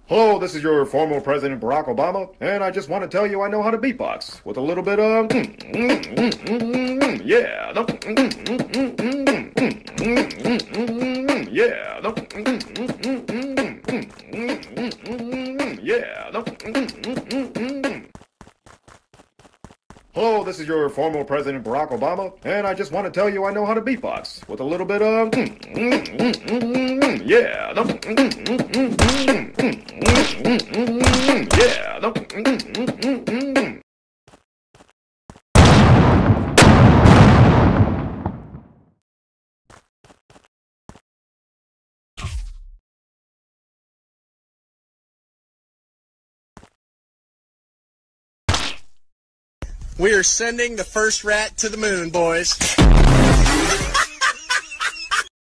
Hello, this is your former President Barack Obama, and I just want to tell you I know how to beatbox with a little bit of yeah, yeah, yeah. Hello, this is your former President Barack Obama, and I just want to tell you I know how to beatbox with a little bit of yeah, yeah. We are sending the first rat to the moon, boys.